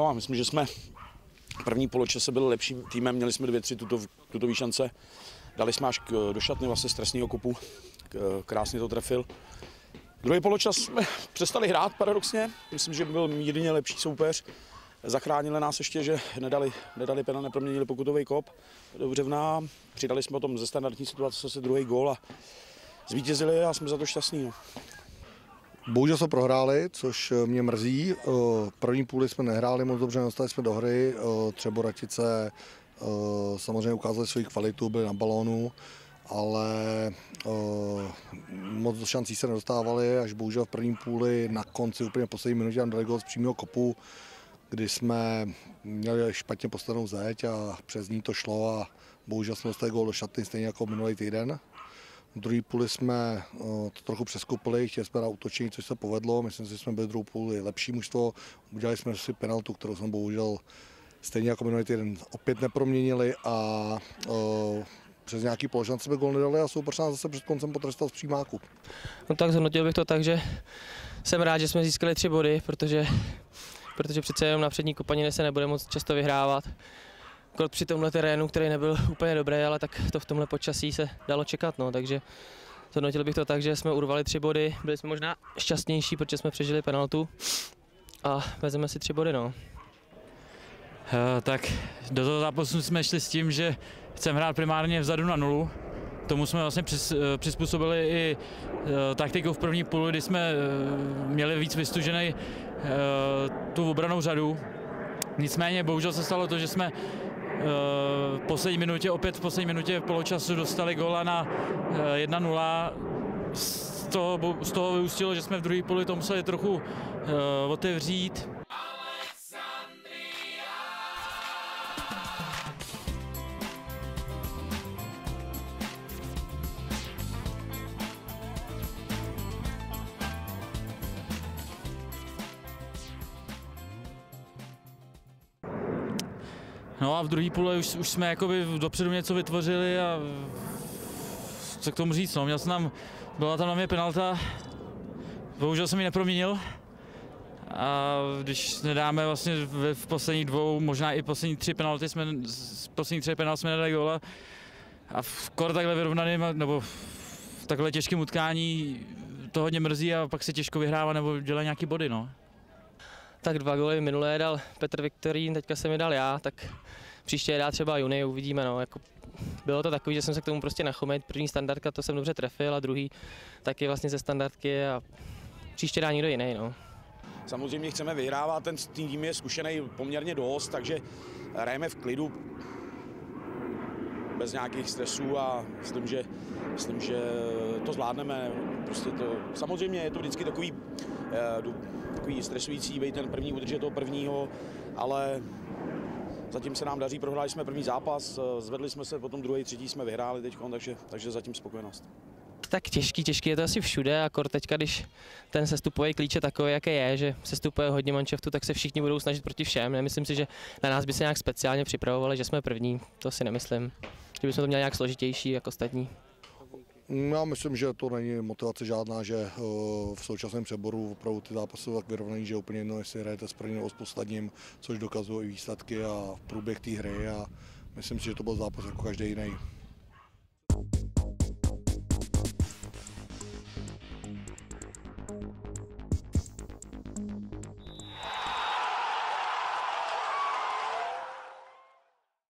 No a myslím, že jsme první poločase byli lepším týmem, měli jsme 2-3 tutový šance. Dali jsme až do šatny vlastně z trestného kopu, krásně to trefil. Druhý poločas jsme přestali hrát paradoxně, myslím, že byl mírně lepší soupeř. Zachránili nás ještě, že nedali penal, neproměnili pokutový kop do Břevna. Přidali jsme potom ze standardní situace zase druhý gól a zvítězili a jsme za to šťastní. No. Bohužel jsme prohráli, což mě mrzí. První půli jsme nehráli moc dobře, nedostali jsme do hry. Třeboratice samozřejmě ukázali svoji kvalitu, byli na balónu, ale moc do šancí se nedostávali, až bohužel v první půli na konci úplně v poslední minutě nám dali gól z přímého kopu, kdy jsme měli špatně postavenou zeď a přes ní to šlo a bohužel jsme dostali gól do šatny stejně jako minulý týden. V druhé půli jsme to trochu přeskupili, chtěli jsme na útočení, což se povedlo. Myslím si, že jsme byli v druhé půli lepší mužstvo. Udělali jsme si penaltu, kterou jsme bohužel stejně jako minulý týden opět neproměnili a přes nějaký položan jsme gól nedali a soupeř nás zase před koncem potrestal z přímáku. No tak zhodnotil bych to tak, že jsem rád, že jsme získali 3 body, protože přece jenom na přední kopanině se nebude moc často vyhrávat. Při tomhle terénu, který nebyl úplně dobrý, ale tak to v tomhle počasí se dalo čekat, no, takže zhodnotil bych to tak, že jsme urvali 3 body, byli jsme možná šťastnější, protože jsme přežili penaltu a vezmeme si 3 body, no. Tak do toho zápasu jsme šli s tím, že chceme hrát primárně vzadu na 0. Tomu jsme vlastně přizpůsobili i taktiku v první půli, kdy jsme měli víc vystužený tu obranou řadu. Nicméně bohužel se stalo to, že jsme v poslední minutě poločasu dostali góla na 1-0. Z toho vyústilo, že jsme v druhé půli to museli trochu otevřít. No a v druhé půli už jsme jakoby dopředu něco vytvořili a co k tomu říct, no, byla tam na mě penalta, bohužel jsem ji neproměnil a když nedáme vlastně v posledních 2, možná i poslední 3 penalty, z posledních 3 penalt jsme nedali góla a v takhle vyrovnaným, nebo v takhle těžkém utkání to hodně mrzí a pak se těžko vyhrává nebo dělá nějaký body, no. Tak 2 góly minulé dal Petr Viktorín, teďka jsem je dal já, tak příště je dá třeba Juni, uvidíme. No. Jako bylo to takový, že jsem se k tomu prostě nachomil. První standardka, to jsem dobře trefil a druhý taky vlastně ze standardky a příště dá někdo jiný. No. Samozřejmě chceme vyhrávat, ten tým je zkušený poměrně dost, takže hrajeme v klidu, bez nějakých stresů a myslím, že to zvládneme. Prostě samozřejmě je to vždycky takový stresující, být ten první, udržet toho prvního, ale zatím se nám daří, prohráli jsme první zápas, zvedli jsme se, potom druhý, třetí jsme vyhráli teď, takže zatím spokojenost. Tak těžký je to asi všude, akor teďka, když ten sestupový klíč je takový, jaký je, že sestupuje hodně manšaftu, tak se všichni budou snažit proti všem. Nemyslím si, že na nás by se nějak speciálně připravovali, že jsme první, to si nemyslím. Že bychom to měli nějak složitější jako ostatní. Já myslím, že to není motivace žádná, že v současném přeboru opravdu ty zápasy jsou tak vyrovnaný, že úplně jedno, jestli hrajete s prvním nebo s posledním, což dokazují i výsledky a průběh té hry a myslím si, že to byl zápas jako každý jiný.